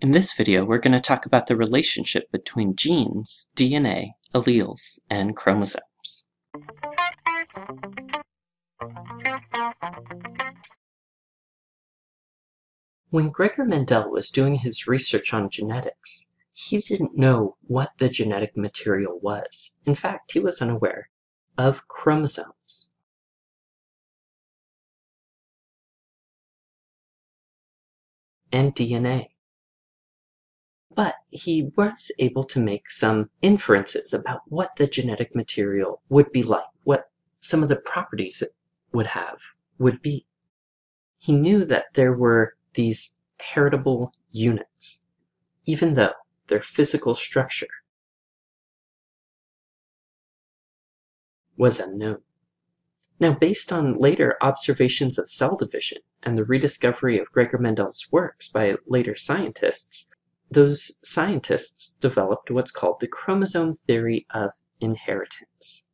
In this video, we're going to talk about the relationship between genes, DNA, alleles, and chromosomes. When Gregor Mendel was doing his research on genetics, he didn't know what the genetic material was. In fact, he was unaware of chromosomes. And DNA. But he was able to make some inferences about what the genetic material would be like, what some of the properties it would be. He knew that there were these heritable units, even though their physical structure was unknown. Now, based on later observations of cell division and the rediscovery of Gregor Mendel's works by later scientists, those scientists developed what's called the chromosome theory of inheritance.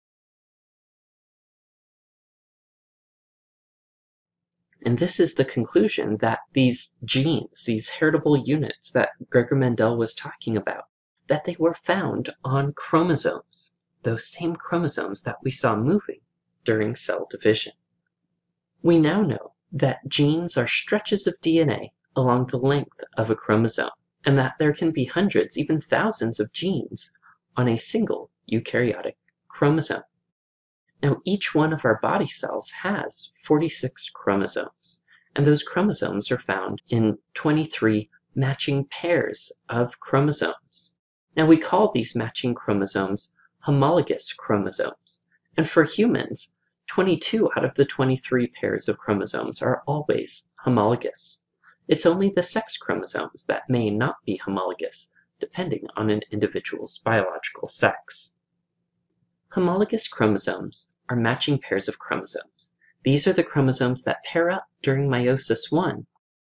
And this is the conclusion that these genes, these heritable units that Gregor Mendel was talking about, that they were found on chromosomes, those same chromosomes that we saw moving during cell division. We now know that genes are stretches of DNA along the length of a chromosome, and that there can be hundreds, even thousands of genes on a single eukaryotic chromosome. Now, each one of our body cells has 46 chromosomes, and those chromosomes are found in 23 matching pairs of chromosomes. Now, we call these matching chromosomes homologous chromosomes, and for humans, 22 out of the 23 pairs of chromosomes are always homologous. It's only the sex chromosomes that may not be homologous, depending on an individual's biological sex. Homologous chromosomes are matching pairs of chromosomes. These are the chromosomes that pair up during meiosis I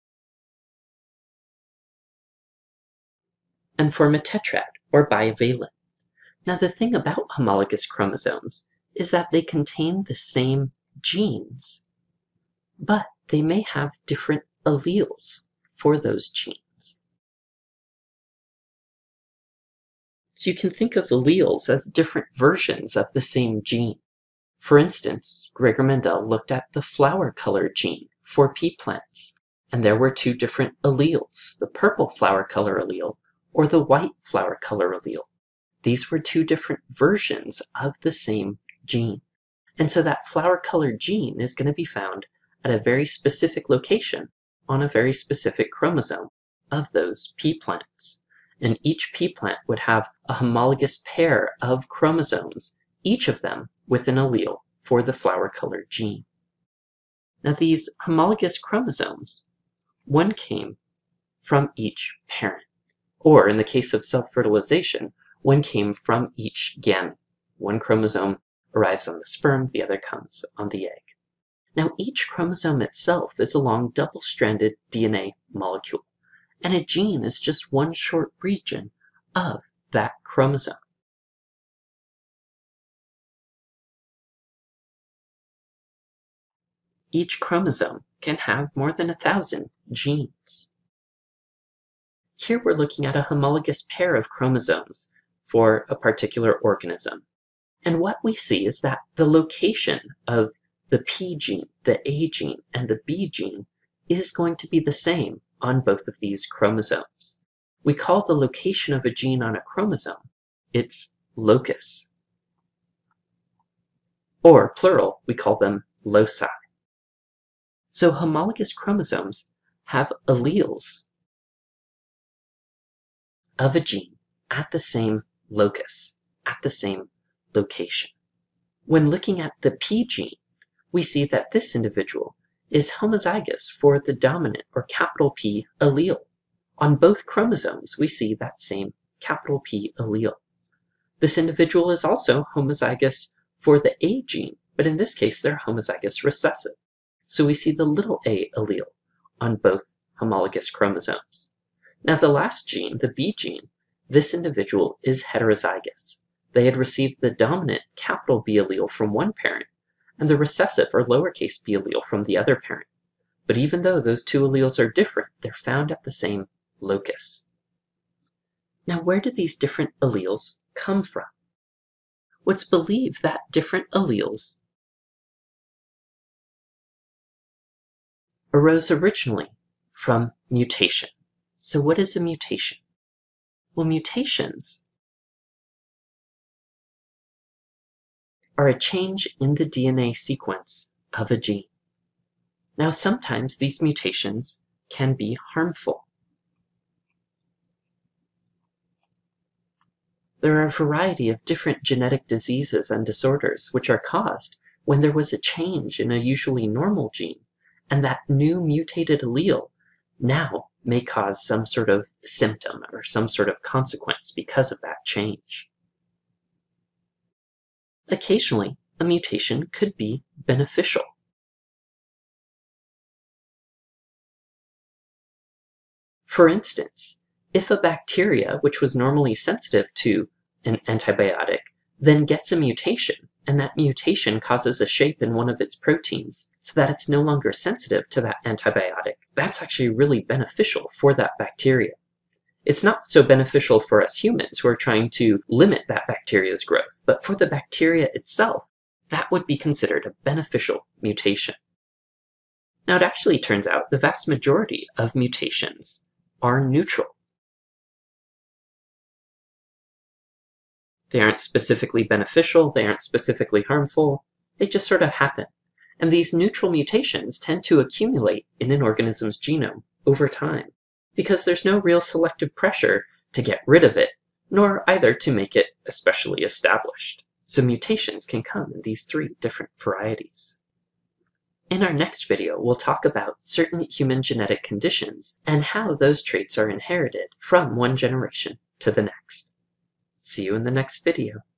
and form a tetrad, or bivalent. Now, the thing about homologous chromosomes is that they contain the same genes, but they may have different alleles for those genes. So you can think of alleles as different versions of the same gene. For instance, Gregor Mendel looked at the flower color gene for pea plants, and there were two different alleles, the purple flower color allele or the white flower color allele. These were two different versions of the same gene. And so that flower color gene is going to be found at a very specific location on a very specific chromosome of those pea plants. And each pea plant would have a homologous pair of chromosomes, each of them with an allele for the flower color gene. Now, these homologous chromosomes, one came from each parent, or in the case of self-fertilization, one came from each gamete. One chromosome arrives on the sperm, the other comes on the egg. Now, each chromosome itself is a long double-stranded DNA molecule, and a gene is just one short region of that chromosome. Each chromosome can have more than 1,000 genes. Here we're looking at a homologous pair of chromosomes for a particular organism. And what we see is that the location of the P gene, the A gene, and the B gene is going to be the same on both of these chromosomes. We call the location of a gene on a chromosome its locus. Or, plural, we call them loci. So homologous chromosomes have alleles of a gene at the same locus, at the same location. When looking at the P gene, we see that this individual is homozygous for the dominant or capital P allele. On both chromosomes, we see that same capital P allele. This individual is also homozygous for the A gene, but in this case, they're homozygous recessive. So we see the little a allele on both homologous chromosomes. Now, the last gene, the B gene, this individual is heterozygous. They had received the dominant capital B allele from one parent and the recessive or lowercase b allele from the other parent. But even though those two alleles are different, they're found at the same locus. Now, where do these different alleles come from? Well, it's believed that different alleles arose originally from mutation. So what is a mutation? Well, mutations are a change in the DNA sequence of a gene. Now, sometimes these mutations can be harmful. There are a variety of different genetic diseases and disorders which are caused when there was a change in a usually normal gene, and that new mutated allele now may cause some sort of symptom or some sort of consequence because of that change. Occasionally, a mutation could be beneficial. For instance, if a bacteria which was normally sensitive to an antibiotic then gets a mutation, and that mutation causes a shape in one of its proteins so that it's no longer sensitive to that antibiotic, that's actually really beneficial for that bacteria. It's not so beneficial for us humans who are trying to limit that bacteria's growth, but for the bacteria itself, that would be considered a beneficial mutation. Now, it actually turns out the vast majority of mutations are neutral. They aren't specifically beneficial, they aren't specifically harmful, they just sort of happen. And these neutral mutations tend to accumulate in an organism's genome over time, because there's no real selective pressure to get rid of it, nor either to make it especially established. So mutations can come in these three different varieties. In our next video, we'll talk about certain human genetic conditions and how those traits are inherited from one generation to the next. See you in the next video.